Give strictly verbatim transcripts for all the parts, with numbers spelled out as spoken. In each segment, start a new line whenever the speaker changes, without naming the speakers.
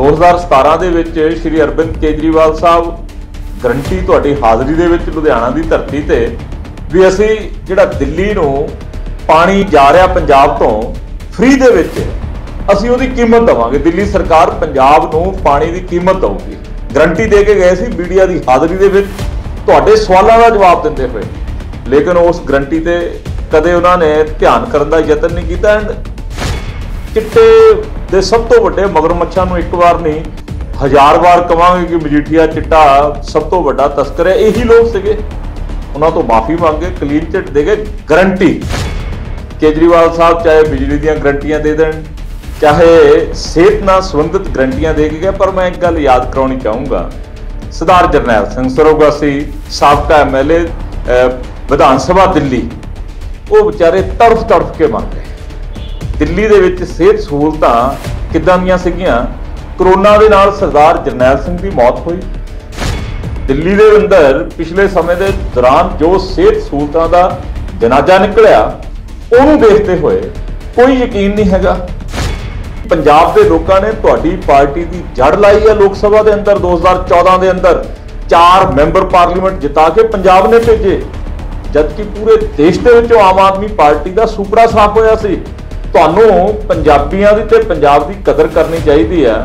दो हज़ार सतारह ਦੇ ਵਿੱਚ श्री अरविंद केजरीवाल साहब ਗਰੰਟੀ ਤੁਹਾਡੀ ਹਾਜ਼ਰੀ ਦੇ ਵਿੱਚ ਲੁਧਿਆਣਾ ਦੀ ਧਰਤੀ ਤੇ ਵੀ ਅਸੀਂ ਜਿਹੜਾ ਦਿੱਲੀ ਨੂੰ ਪਾਣੀ ਜਾ ਰਿਹਾ ਪੰਜਾਬ ਤੋਂ ਫ੍ਰੀ ਦੇ ਵਿੱਚ ਅਸੀਂ ਉਹਦੀ ਕੀਮਤ ਦਵਾਂਗੇ। ਦਿੱਲੀ ਸਰਕਾਰ ਪੰਜਾਬ ਨੂੰ ਪਾਣੀ ਦੀ ਕੀਮਤ ਦਊਗੀ। ਗਰੰਟੀ ਦੇ ਕੇ ਗਏ ਸੀ ਮੀਡੀਆ ਦੀ ਹਾਜ਼ਰੀ ਦੇ ਵਿੱਚ ਤੁਹਾਡੇ ਸਵਾਲਾਂ ਦਾ ਜਵਾਬ ਦਿੰਦੇ ਹੋਏ, ਲੇਕਿਨ ਉਸ ਗਰੰਟੀ ਤੇ ਕਦੇ ਉਹਨਾਂ ਨੇ ਧਿਆਨ ਕਰਨ ਦਾ ਯਤਨ ਨਹੀਂ ਕੀਤਾ। ਐਂਡ ਚਿੱਟੇ ਦੇ ਸਭ ਤੋਂ ਵੱਡੇ ਮਗਰਮੱਛਾਂ ਨੂੰ ਇੱਕ ਵਾਰ ਨਹੀਂ ਹਜ਼ਾਰ ਵਾਰ ਕਹਾਂਗੇ ਕਿ ਮਜੀਠੀਆ ਚਿੱਟਾ ਸਭ ਤੋਂ ਵੱਡਾ ਤਸਕਰ ਹੈ, ਇਹੀ ਲੋਕ ਸੀਗੇ। ਉਹਨਾਂ ਤੋਂ ਮਾਫੀ ਮੰਗੇ, ਕਲੀਨ ਚਿੱਟ ਦੇ ਕੇ ਗਰੰਟੀ। ਕੇਜਰੀਵਾਲ ਸਾਹਿਬ ਚਾਹੇ ਬਿਜਲੀ ਦੀਆਂ ਗਰੰਟੀਆਂ ਦੇ ਦੇਣ, ਚਾਹੇ ਸਿਹਤ ਨਾਲ ਸੰਬੰਧਿਤ ਗਰੰਟੀਆਂ ਦੇ ਕੇ ਗਏ, ਪਰ ਮੈਂ ਇੱਕ ਗੱਲ ਯਾਦ ਕਰਾਉਣੀ ਚਾਹੂੰਗਾ। ਸਰਦਾਰ ਜਰਨੈਲ ਸਿੰਘ ਸਰੋਗਾਸੀ ਸਾਬਕਾ M L A Vidhan Sabha Delhi, ਉਹ ਵਿਚਾਰੇ ਤੜਫ ਤੜਫ ਕੇ ਮਰ ਗਏ। ਦਿੱਲੀ ਦੇ ਵਿੱਚ ਸਿਹਤ ਸਹੂਲਤਾਂ ਕਿੱਦਾਂ ਦੀਆਂ ਸੀਗੀਆਂ? ਕਰੋਨਾ ਦੇ ਨਾਲ ਸਰਦਾਰ ਜਰਨੈਲ ਸਿੰਘ ਦੀ ਮੌਤ ਹੋਈ। ਦਿੱਲੀ ਦੇ ਅੰਦਰ ਪਿਛਲੇ ਸਮੇਂ ਦੇ ਦੌਰਾਨ ਜੋ ਸਿਹਤ ਸਹੂਲਤਾਂ ਦਾ ਜਨਾਜ਼ਾ ਨਿਕਲਿਆ, ਉਹਨੂੰ ਦੇਖਦੇ ਹੋਏ ਕੋਈ ਯਕੀਨ ਨਹੀਂ ਹੈਗਾ। ਪੰਜਾਬ ਦੇ ਲੋਕਾਂ ਨੇ ਤੁਹਾਡੀ ਪਾਰਟੀ ਦੀ ਜੜ ਲਾਈ ਹੈ। ਲੋਕ ਸਭਾ ਦੇ ਅੰਦਰ ਦੋ ਹਜ਼ਾਰ ਚੌਦਾਂ ਦੇ ਅੰਦਰ ਚਾਰ ਮੈਂਬਰ ਪਾਰਲੀਮੈਂਟ ਜਿਤਾ ਕੇ ਪੰਜਾਬ ਨੇ ਭੇਜੇ, ਜਦਕਿ ਪੂਰੇ ਦੇਸ਼ ਦੇ ਵਿੱਚੋਂ ਆਮ ਆਦਮੀ ਪਾਰਟੀ ਦਾ ਸੁਪੜਾ ਸਾਫ਼ ਹੋਇਆ ਸੀ। ਤੁਹਾਨੂੰ ਪੰਜਾਬੀਆਂ ਦੀ ਤੇ ਪੰਜਾਬ ਦੀ ਕਦਰ ਕਰਨੀ ਚਾਹੀਦੀ ਹੈ।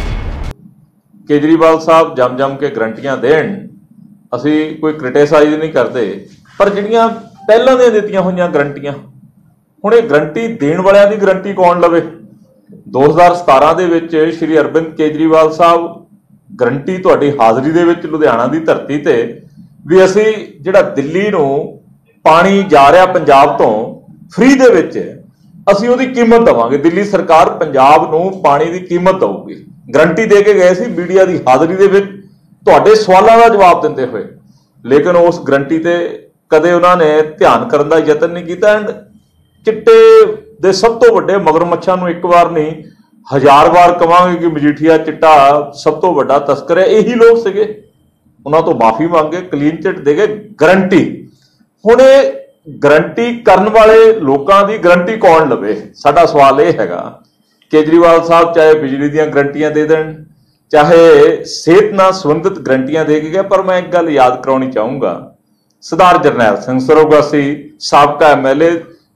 ਕੇਜਰੀਵਾਲ ਸਾਹਿਬ ਜਮ ਜਮ ਕੇ ਗਰੰਟੀਆਂ ਦੇਣ, ਅਸੀਂ ਕੋਈ ਕ੍ਰਿਟਿਸਾਈਜ਼ ਨਹੀਂ ਕਰਦੇ, ਪਰ ਜਿਹੜੀਆਂ ਪਹਿਲਾਂ ਦੀਆਂ ਦਿੱਤੀਆਂ ਹੋਈਆਂ ਗਰੰਟੀਆਂ, ਹੁਣ ਇਹ ਗਰੰਟੀ ਦੇਣ ਵਾਲਿਆਂ ਦੀ ਗਰੰਟੀ ਕੌਣ ਲਵੇ? ਦੋ ਹਜ਼ਾਰ ਸਤਾਰ੍ਹਾਂ ਦੇ ਵਿੱਚ ਸ਼੍ਰੀ ਅਰਵਿੰਦ ਕੇਜਰੀਵਾਲ ਸਾਹਿਬ ਗਰੰਟੀ ਤੁਹਾਡੀ ਹਾਜ਼ਰੀ ਦੇ ਵਿੱਚ ਲੁਧਿਆਣਾ ਦੀ ਧਰਤੀ ਤੇ ਵੀ ਅਸੀਂ ਜਿਹੜਾ ਦਿੱਲੀ ਨੂੰ ਪਾਣੀ ਜਾ ਰਿਹਾ ਪੰਜਾਬ ਤੋਂ ਫ੍ਰੀ ਦੇ ਵਿੱਚ ਅਸੀਂ ਉਹਦੀ ਕੀਮਤ ਦਵਾਂਗੇ। ਦਿੱਲੀ ਸਰਕਾਰ ਪੰਜਾਬ ਨੂੰ ਪਾਣੀ ਦੀ ਕੀਮਤ ਦਊਗੀ। ਗਰੰਟੀ ਦੇ ਕੇ ਗਏ ਸੀ ਮੀਡੀਆ ਦੀ ਹਾਜ਼ਰੀ ਦੇ ਵਿੱਚ ਤੁਹਾਡੇ ਸਵਾਲਾਂ ਦਾ ਜਵਾਬ ਦਿੰਦੇ ਹੋਏ, ਲੇਕਿਨ ਉਸ ਗਰੰਟੀ ਤੇ ਕਦੇ ਉਹਨਾਂ ਨੇ ਧਿਆਨ ਕਰਨ ਦਾ ਯਤਨ ਨਹੀਂ ਕੀਤਾ। ਐਂਡ ਚਿੱਟੇ ਦੇ ਸਭ ਤੋਂ ਵੱਡੇ ਮਗਰਮੱਛਾਂ ਨੂੰ ਇੱਕ ਵਾਰ ਨਹੀਂ ਹਜ਼ਾਰ ਵਾਰ ਕਹਾਂਗੇ ਕਿ ਮਜੀਠੀਆ ਚਿੱਟਾ ਸਭ ਤੋਂ ਵੱਡਾ ਤਸਕਰ ਹੈ, ਇਹੀ ਲੋਕ ਸੀਗੇ। ਉਹਨਾਂ ਤੋਂ ਮਾਫੀ ਮੰਗੇ, ਕਲੀਨ ਚਿੱਟ ਦੇ ਕੇ ਗਰੰਟੀ। ਹੁਣ ਇਹ ਗਰੰਟੀ ਕਰਨ ਵਾਲੇ ਲੋਕਾਂ ਦੀ ਗਰੰਟੀ ਕੌਣ ਲਵੇ? ਸਾਡਾ ਸਵਾਲ ਇਹ ਹੈਗਾ। ਕੇਜਰੀਵਾਲ ਸਾਹਿਬ ਚਾਹੇ ਬਿਜਲੀ ਦੀਆਂ ਗਰੰਟੀਆਂ ਦੇ ਦੇਣ, ਚਾਹੇ ਸਿਹਤ ਨਾਲ ਸੰਬੰਧਿਤ ਗਰੰਟੀਆਂ ਦੇ ਕੇ ਗਏ, ਪਰ ਮੈਂ ਇੱਕ ਗੱਲ ਯਾਦ ਕਰਾਉਣੀ ਚਾਹੂੰਗਾ। ਸਰਦਾਰ ਜਰਨੈਲ ਸਿੰਘ ਸਰੋਗਾਸੀ ਸਾਬਕਾ M L A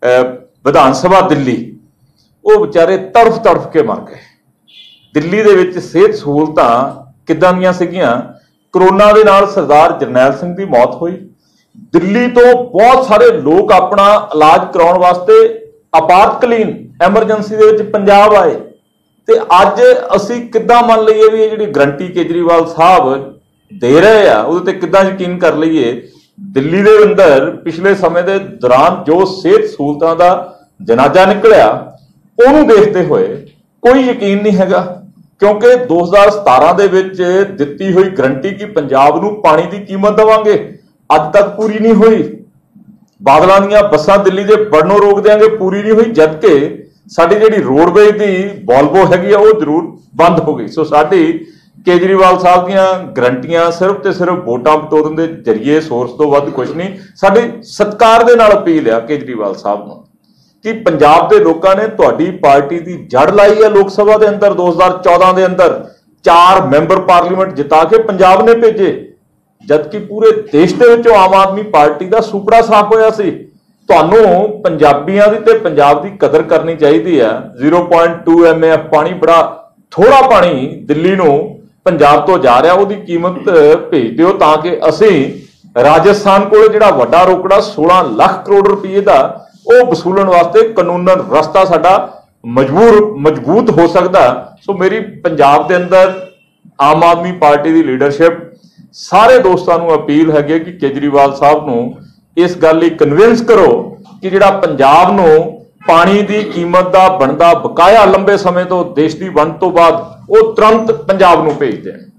Vidhan Sabha Delhi, ਉਹ ਵਿਚਾਰੇ ਤੜਫ ਤੜਫ ਕੇ ਮਰ ਗਏ। ਦਿੱਲੀ ਦੇ ਵਿੱਚ ਸਿਹਤ ਸਹੂਲਤਾਂ ਕਿੱਦਾਂ ਦੀਆਂ ਸੀਗੀਆਂ? ਕਰੋਨਾ ਦੇ ਨਾਲ ਸਰਦਾਰ ਜਰਨੈਲ ਸਿੰਘ ਦੀ ਮੌਤ ਹੋਈ। ਦਿੱਲੀ ਤੋਂ ਬਹੁਤ ਸਾਰੇ ਲੋਕ ਆਪਣਾ ਇਲਾਜ ਕਰਾਉਣ ਵਾਸਤੇ ਆਪਾਤਕਾਲੀਨ ਐਮਰਜੈਂਸੀ ਦੇ ਵਿੱਚ ਪੰਜਾਬ ਆਏ, ਤੇ ਅੱਜ ਅਸੀਂ ਕਿੱਦਾਂ ਮੰਨ ਲਈਏ ਵੀ ਇਹ ਜਿਹੜੀ ਗਰੰਟੀ ਕੇਜਰੀਵਾਲ ਸਾਹਿਬ ਦੇ ਰਹੇ ਆ ਉਹਦੇ ਤੇ ਕਿੱਦਾਂ ਯਕੀਨ ਕਰ ਲਈਏ? ਦਿੱਲੀ ਦੇ ਅੰਦਰ ਪਿਛਲੇ ਸਮੇਂ ਦੇ ਦੌਰਾਨ ਜੋ ਸਿਹਤ ਸਹੂਲਤਾਂ ਦਾ ਜਨਾਜ਼ਾ ਨਿਕਲਿਆ, ਉਹਨੂੰ ਦੇਖਦੇ ਹੋਏ ਕੋਈ ਯਕੀਨ ਨਹੀਂ ਹੈਗਾ, ਕਿਉਂਕਿ ਦੋ ਹਜ਼ਾਰ ਸਤਾਰ੍ਹਾਂ ਦੇ ਵਿੱਚ ਦਿੱਤੀ ਹੋਈ ਗਰੰਟੀ ਕਿ ਪੰਜਾਬ ਨੂੰ ਪਾਣੀ ਦੀ ਕੀਮਤ ਦੇਵਾਂਗੇ ਅੱਜ ਤੱਕ ਪੂਰੀ ਨਹੀਂ ਹੋਈ। ਬਾਦਲਾਂ ਦੀਆਂ ਬੱਸਾਂ ਦਿੱਲੀ ਦੇ ਵੜਨੋਂ ਰੋਕ ਦਿਆਂਗੇ, ਪੂਰੀ ਨਹੀਂ ਹੋਈ, ਜਦਕਿ ਸਾਡੀ ਜਿਹੜੀ ਰੋਡਵੇਜ਼ ਦੀ ਵੋਲਵੋ ਹੈਗੀ ਆ ਉਹ ਜ਼ਰੂਰ ਬੰਦ ਹੋ ਗਈ। ਸੋ ਸਾਡੀ ਕੇਜਰੀਵਾਲ ਸਾਹਿਬ ਦੀਆਂ ਗਰੰਟੀਆਂ ਸਿਰਫ ਤੇ ਸਿਰਫ ਵੋਟਾਂ ਬਟੋਰਨ ਦੇ ਜ਼ਰੀਏ, ਸੋਰਸ ਤੋਂ ਵੱਧ ਕੁਝ ਨਹੀਂ। ਸਾਡੀ ਸਤਿਕਾਰ ਦੇ ਨਾਲ ਅਪੀਲ ਆ ਕੇਜਰੀਵਾਲ ਸਾਹਿਬ ਨੂੰ ਕਿ ਪੰਜਾਬ ਦੇ ਲੋਕਾਂ ਨੇ ਤੁਹਾਡੀ ਪਾਰਟੀ ਦੀ ਜੜ ਲਾਈ ਹੈ। ਲੋਕ ਸਭਾ ਦੇ ਅੰਦਰ ਦੋ ਹਜ਼ਾਰ ਚੌਦਾਂ ਦੇ ਅੰਦਰ ਚਾਰ ਮੈਂਬਰ ਪਾਰਲੀਮੈਂਟ ਜਿਤਾ ਕੇ ਪੰਜਾਬ ਨੇ ਭੇਜੇ, ਜਦਕਿ ਪੂਰੇ ਦੇਸ਼ ਦੇ ਵਿੱਚੋਂ ਆਮ ਆਦਮੀ ਪਾਰਟੀ ਦਾ ਸੁਪੜਾ ਸਾਫ਼ ਹੋਇਆ ਸੀ। ਤੁਹਾਨੂੰ ਪੰਜਾਬੀਆਂ ਦੀ ਤੇ ਪੰਜਾਬ ਦੀ ਕਦਰ ਕਰਨੀ ਚਾਹੀਦੀ ਹੈ। Zero point two M F ਪਾਣੀ, ਬੜਾ ਥੋੜਾ ਪਾਣੀ ਦਿੱਲੀ ਨੂੰ ਪੰਜਾਬ ਤੋਂ ਜਾ ਰਿਹਾ, ਉਹਦੀ ਕੀਮਤ ਭੇਜ ਦਿਓ ਤਾਂ ਕਿ ਅਸੀਂ ਰਾਜਸਥਾਨ ਕੋਲ ਜਿਹੜਾ ਵੱਡਾ ਰੋਕੜਾ ਸੋਲਾਂ ਲੱਖ ਕਰੋੜ ਰੁਪਏ ਦਾ ਉਹ ਵਸੂਲਣ ਵਾਸਤੇ ਕਾਨੂੰਨਨ ਰਸਤਾ ਸਾਡਾ ਮਜਬੂਰ ਮਜ਼ਬੂਤ ਹੋ ਸਕਦਾ। ਸੋ ਮੇਰੀ ਪੰਜਾਬ ਦੇ ਅੰਦਰ ਆਮ ਆਦਮੀ ਪਾਰਟੀ ਦੀ ਲੀਡਰਸ਼ਿਪ, ਸਾਰੇ ਦੋਸਤਾਂ ਨੂੰ ਅਪੀਲ ਹੈਗੀ ਕਿ ਕੇਜਰੀਵਾਲ ਸਾਹਿਬ ਨੂੰ ਇਸ ਗੱਲ ਲਈ ਕਨਵਿੰਸ ਕਰੋ ਕਿ ਜਿਹੜਾ ਪੰਜਾਬ ਨੂੰ ਪਾਣੀ ਦੀ ਕੀਮਤ ਦਾ ਬਣਦਾ ਬਕਾਇਆ ਲੰਬੇ ਸਮੇਂ ਤੋਂ ਦੇਸ਼ ਦੀ ਵੰਡ ਤੋਂ ਬਾਅਦ ਉਹ ਤੁਰੰਤ ਪੰਜਾਬ ਨੂੰ ਭੇਜ ਦੇਣ।